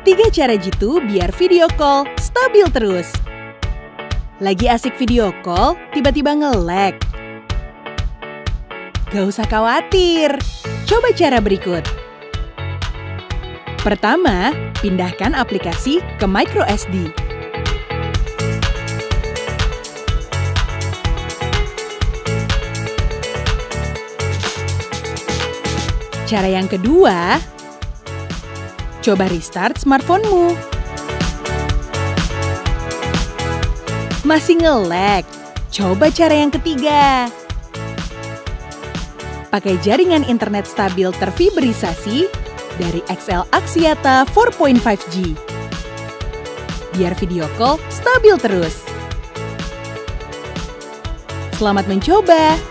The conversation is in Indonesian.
3 cara jitu biar video call stabil terus. Lagi asik video call, tiba-tiba nge-lag. Gak usah khawatir, coba cara berikut. Pertama, pindahkan aplikasi ke microSD. Cara yang kedua, coba restart smartphone-mu. Masih nge-lag? Coba cara yang ketiga. Pakai jaringan internet stabil terfiberisasi dari XL Axiata 4.5G. Biar video call stabil terus. Selamat mencoba!